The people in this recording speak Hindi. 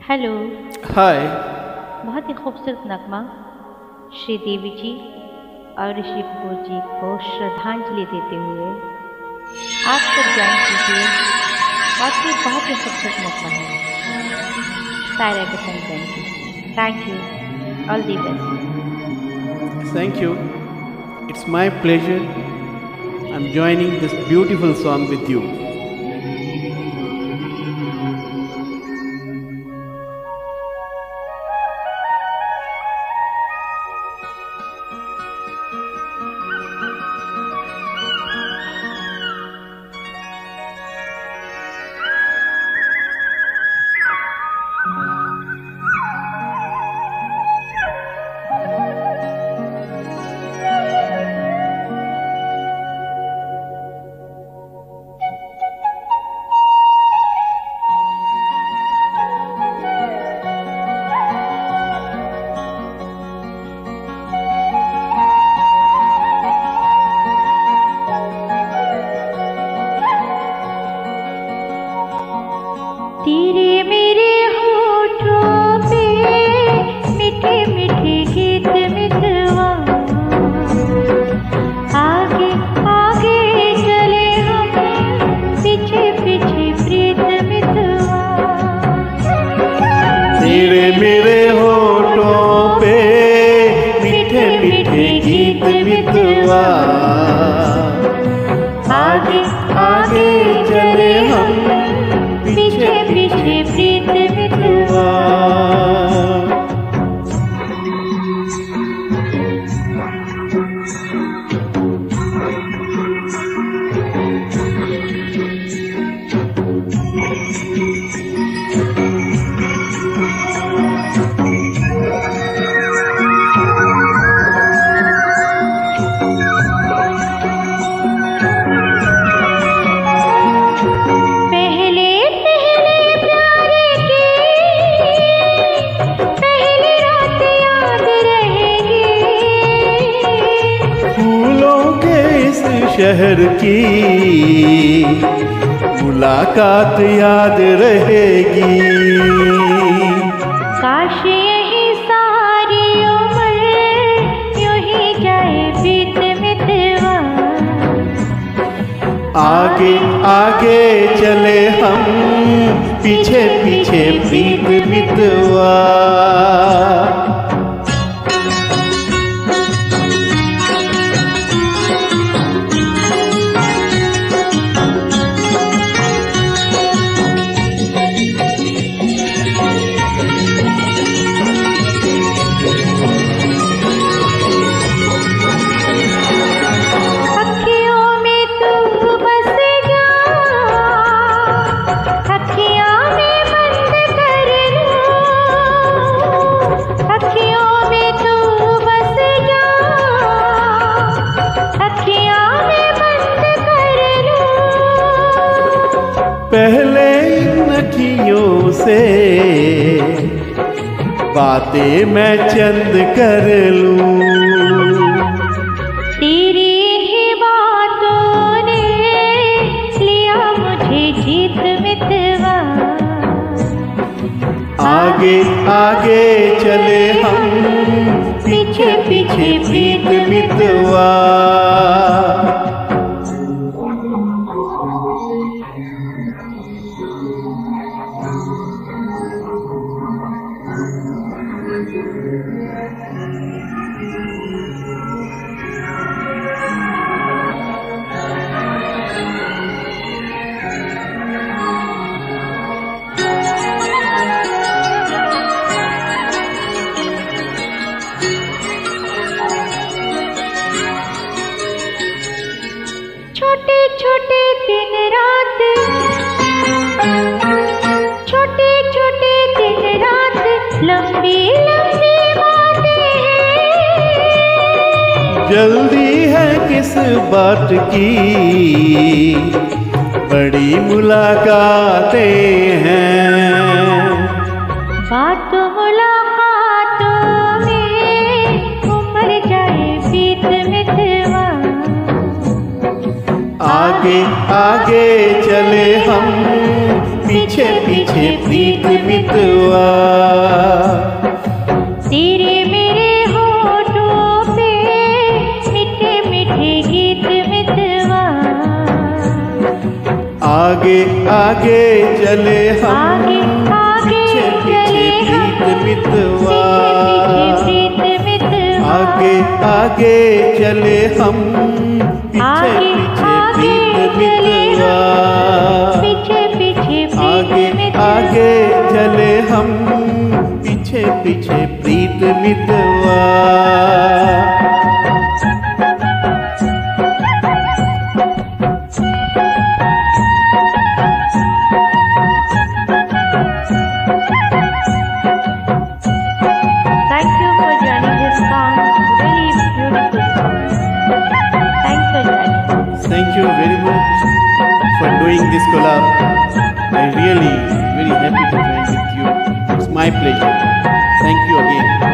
हेलो। हाय। बहुत ही खूबसूरत नगमा श्री देवी जी और ऋषि कपूर जी को श्रद्धांजलि देते हुए आप सब ज्वाइन कीजिए। वाकई बहुत ही खूबसूरत नगमा है। सायरा के संग ज्वाइन कीजिए। Thank you. All the best. Thank you. It's my pleasure. I'm joining this beautiful song with you. तेरे मेरे होठों पे मीठे मीठे गीत मितवा, आगे आगे चले हम पीछे पीछे प्रीत मितवा। तेरे मेरे होठों पे मीठे मीठे गीत मितवा, आगे आगे चले हम पीछे पीछे प्रीत मितवा। शहर की मुलाकात याद रहेगी। काश यही सारी उम्र यूं ही जाए बीत मितवा, आगे आगे चले हम पीछे पीछे प्रीत मितवा। पहले इन अखियों से बातें मैं चंद कर लूं, तेरी ही बातों ने लिया मुझे जीत मितवा। आगे आगे चले हम पीछे पीछे प्रीत मितवा। छोटे छोटे दिन रात, छोटे छोटे दिन रात, लंबी लंबी बातें हैं। जल्दी है किस बात की, बड़ी मुलाकातें हैं। बातों मुलाकातों में उम्र जाए बीत मितवा, आगे आगे चले हम पीछे पीछे प्रीत मितवा। तेरे मेरे होठों पे मीठे मीठे गीत मितवा। आगे आगे चले हम, आगे आगे पीछे पीछे प्रीत मितवा। आगे आगे चले हम, पीछे पीछे प्रीत मितवा। पीछे पीछे आगे आगे चले हम, पीछे पीछे प्रीत मितवा। Thank you for joining this song. Really beautiful song. Thanks for joining. Thank you very much for doing this collab. I'm really very happy to join with you. It's my pleasure. Thank you again.